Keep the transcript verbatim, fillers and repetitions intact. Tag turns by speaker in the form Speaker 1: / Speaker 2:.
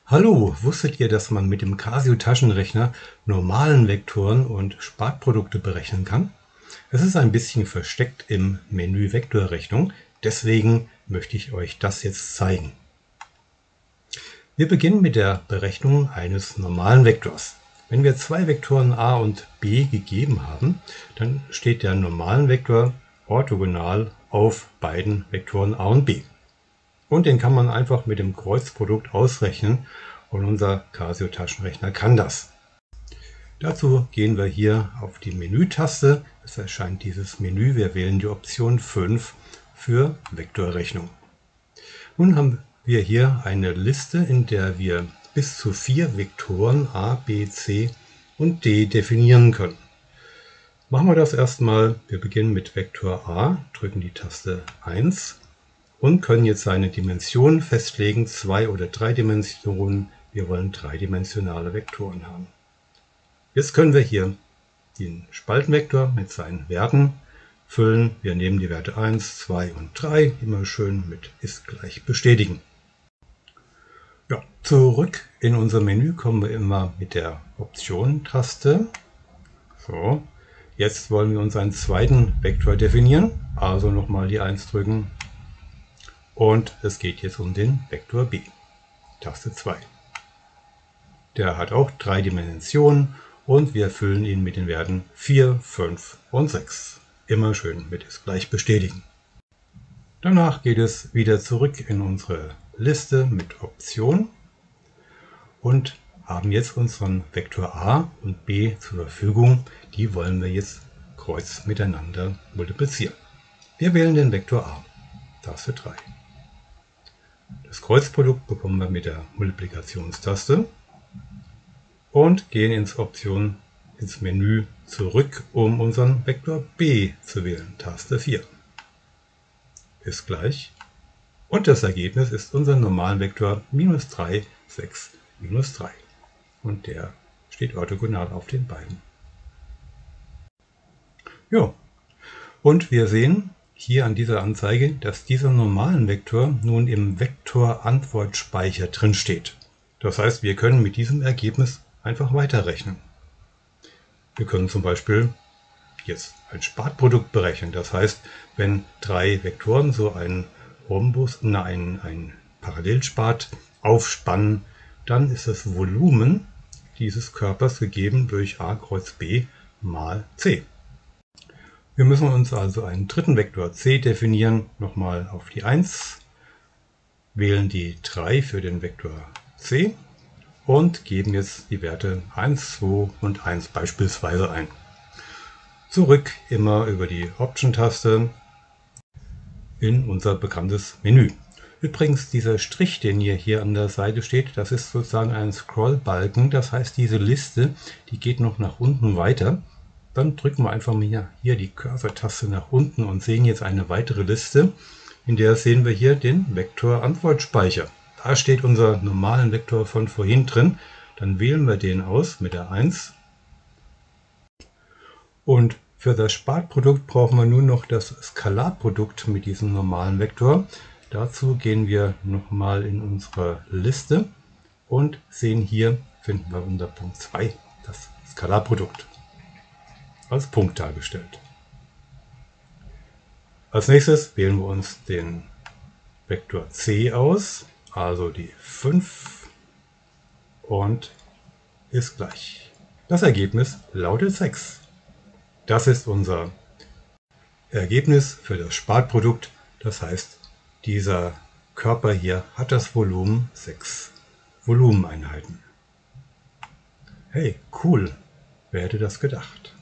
Speaker 1: Hallo, wusstet ihr, dass man mit dem Casio-Taschenrechner normalen Vektoren und Spatprodukte berechnen kann? Es ist ein bisschen versteckt im Menü Vektorrechnung, deswegen möchte ich euch das jetzt zeigen. Wir beginnen mit der Berechnung eines normalen Vektors. Wenn wir zwei Vektoren a und b gegeben haben, dann steht der normalen Vektor orthogonal auf beiden Vektoren a und b. Und den kann man einfach mit dem Kreuzprodukt ausrechnen und unser Casio-Taschenrechner kann das. Dazu gehen wir hier auf die Menü-Taste. Es erscheint dieses Menü. Wir wählen die Option fünf für Vektorrechnung. Nun haben wir hier eine Liste, in der wir bis zu vier Vektoren a, b, c und d definieren können. Machen wir das erstmal. Wir beginnen mit Vektor a, drücken die Taste eins. Und können jetzt seine Dimensionen festlegen, zwei oder drei Dimensionen. Wir wollen dreidimensionale Vektoren haben. Jetzt können wir hier den Spaltenvektor mit seinen Werten füllen. Wir nehmen die Werte eins, zwei und drei, immer schön mit ist gleich bestätigen. Ja, zurück in unser Menü kommen wir immer mit der Option-Taste. So, jetzt wollen wir uns einen zweiten Vektor definieren, also nochmal die eins drücken. Und es geht jetzt um den Vektor b, Taste zwei. Der hat auch drei Dimensionen und wir füllen ihn mit den Werten vier, fünf und sechs. Immer schön mit ist gleich bestätigen. Danach geht es wieder zurück in unsere Liste mit Option und haben jetzt unseren Vektor a und b zur Verfügung. Die wollen wir jetzt kreuz miteinander multiplizieren. Wir wählen den Vektor a, Taste drei. Das Kreuzprodukt bekommen wir mit der Multiplikationstaste und gehen ins Option ins Menü zurück, um unseren Vektor b zu wählen. Taste vier. Ist gleich. Und das Ergebnis ist unser normalen Vektor minus drei, sechs, minus drei. Und der steht orthogonal auf den beiden. Ja. Und wir sehen hier an dieser Anzeige, dass dieser normalen Vektor nun im Vektorantwortspeicher drin steht. Das heißt, wir können mit diesem Ergebnis einfach weiterrechnen. Wir können zum Beispiel jetzt ein Spatprodukt berechnen. Das heißt, wenn drei Vektoren so einen Rhombus, nein, ein Parallelspat aufspannen, dann ist das Volumen dieses Körpers gegeben durch a kreuz b mal c. Wir müssen uns also einen dritten Vektor c definieren. Nochmal auf die eins, wählen die drei für den Vektor c und geben jetzt die Werte eins, zwei und eins beispielsweise ein. Zurück immer über die Option-Taste in unser bekanntes Menü. Übrigens, dieser Strich, den ihr hier an der Seite steht, das ist sozusagen ein Scrollbalken. Das heißt, diese Liste, die geht noch nach unten weiter. Dann drücken wir einfach mal hier die Cursor-Taste nach unten und sehen jetzt eine weitere Liste, in der sehen wir hier den Vektorantwortspeicher. Da steht unser normalen Vektor von vorhin drin. Dann wählen wir den aus mit der eins. Und für das Spatprodukt brauchen wir nun noch das Skalarprodukt mit diesem normalen Vektor. Dazu gehen wir nochmal in unsere Liste und sehen hier, finden wir unter Punkt zwei das Skalarprodukt als Punkt dargestellt. Als nächstes wählen wir uns den Vektor c aus, also die fünf und ist gleich. Das Ergebnis lautet sechs. Das ist unser Ergebnis für das Spatprodukt. Das heißt, dieser Körper hier hat das Volumen sechs Volumeneinheiten. Hey, cool! Wer hätte das gedacht?